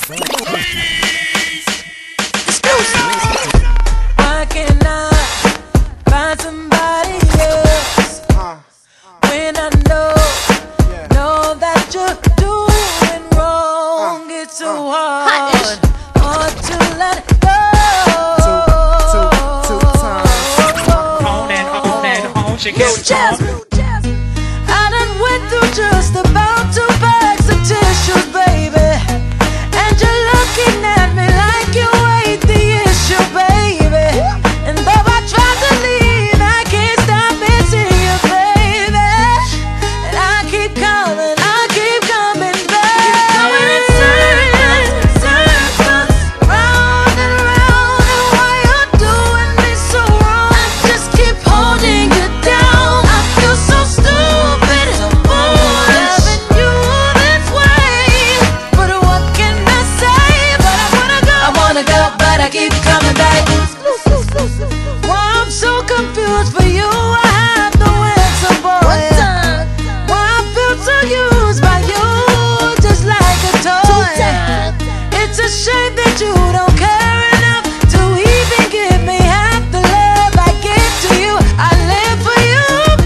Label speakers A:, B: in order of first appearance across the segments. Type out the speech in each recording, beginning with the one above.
A: Why can't I find somebody else when I know that you're doing wrong? It's so hard to let go.
B: On and on, she gets on.
A: I done went through just about 2 bags of tissues, baby, and you're looking at me like you ain't the issue, baby. And though I tried to leave, I can't stop missing you, baby. And I keep coming back. Going in circles, round and round. And why you're doing me so wrong? I just keep holding you down. I feel so stupid, loving you this way. But what can I say? But I wanna go, but I keep coming back. Why I'm so confused for you, I have no answer, boy. Why I feel so used by you, just like a toy. It's a shame that you don't care enough to even give me half the love I give to you. I live for you,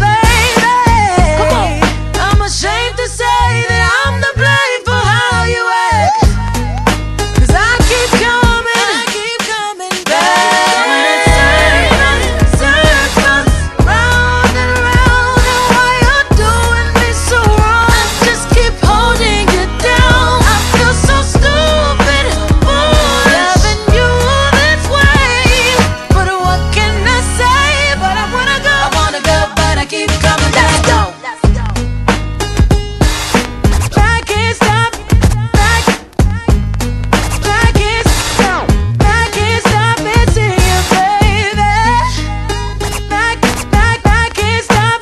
A: baby. I'm ashamed to say that I'm to blame for how you act, 'cause I keep coming back. Circles, round and round. And why you're doing me so wrong? I just keep holding you down. I feel so stupid, loving you this way. But what can I say? But I wanna go, but I keep coming back. I can't stop, I can't stop missing you, baby. I can't stop,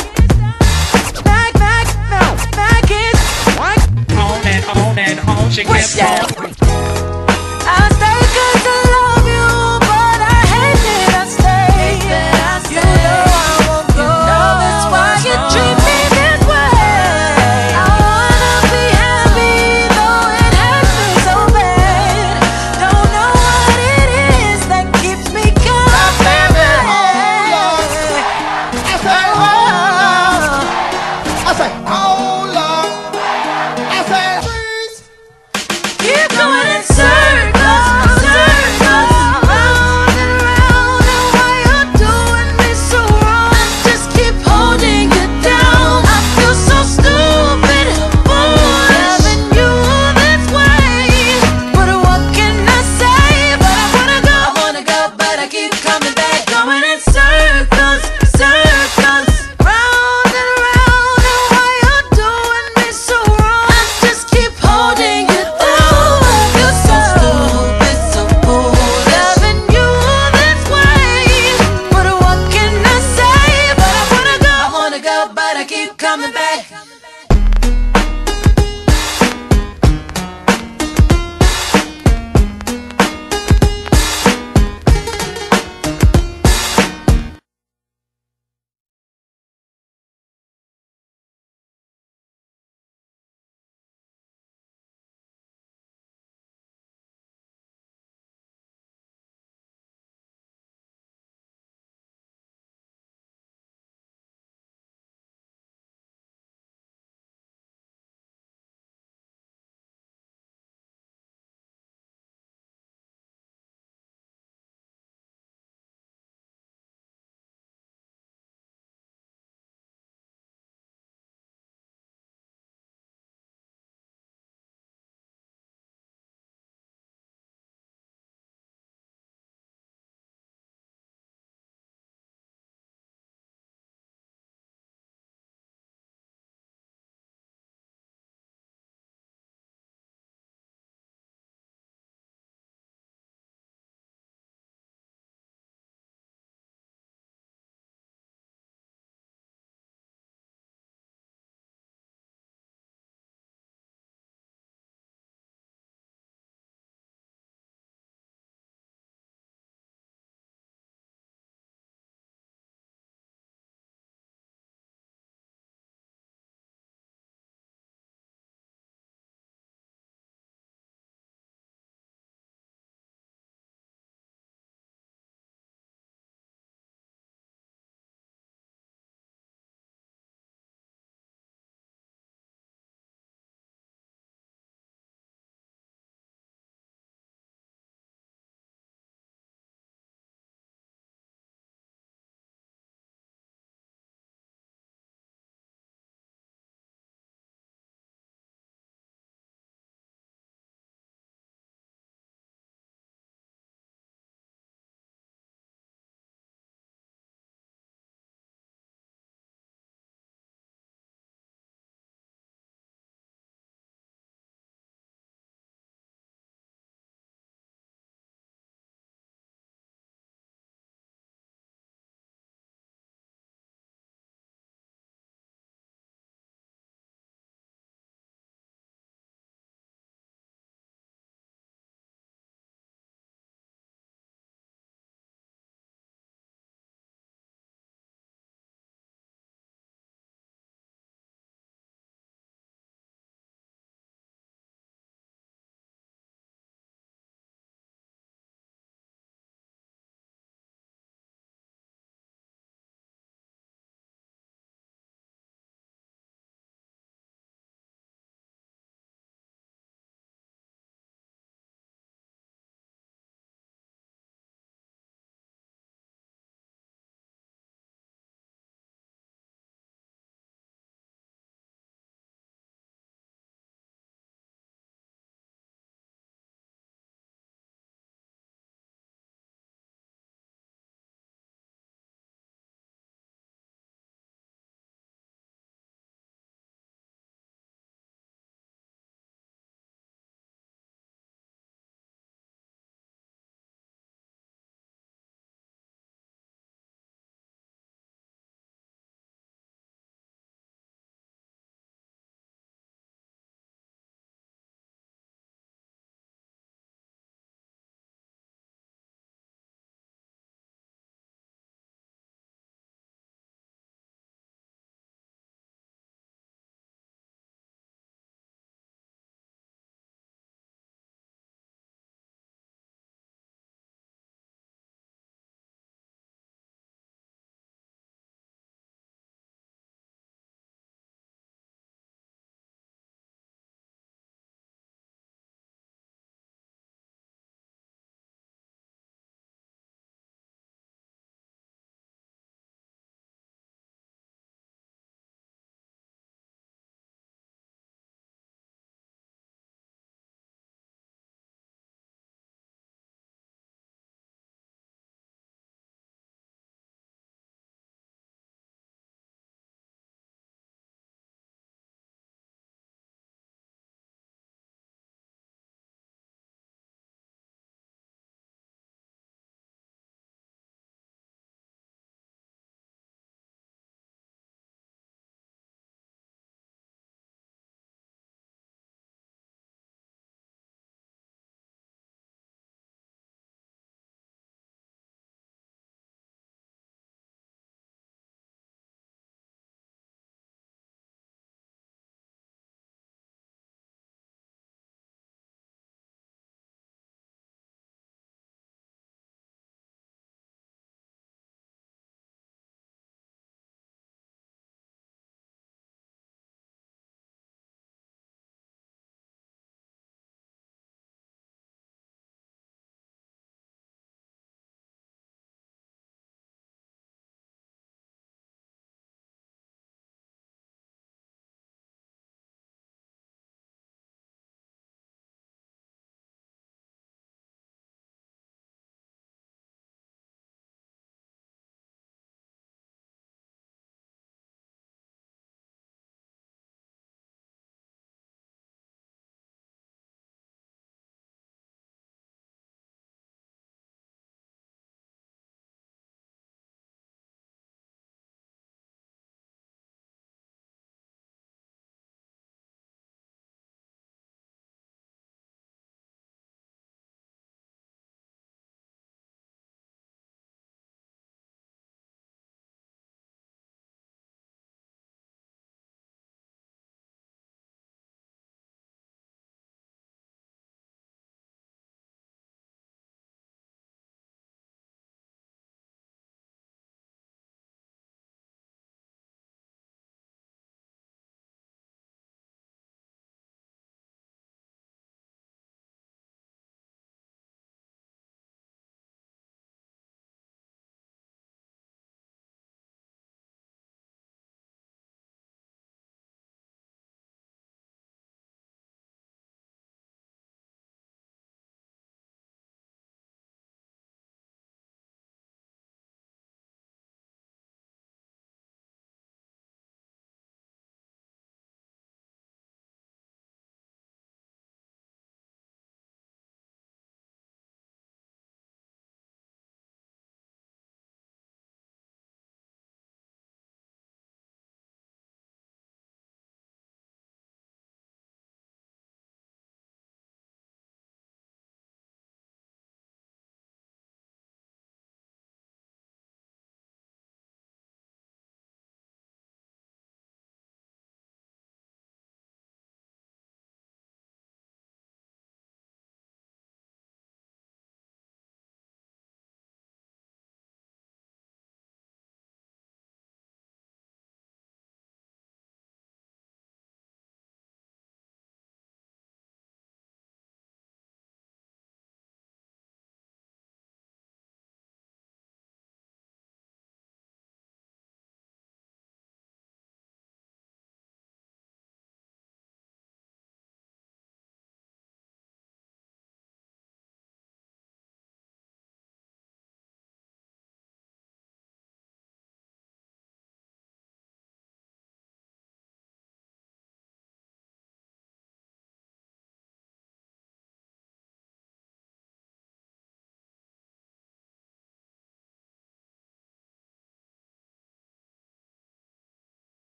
B: On and on, she
A: Push
B: gets on.
A: I stay 'cause I love you, but I hate that I stay. You know I won't go. That's why you treat me this way. I wanna be happy, though it hurts me so bad. Don't know what it is that keeps me coming back.
C: I say, hold up. I say, freeze.
A: Keep going.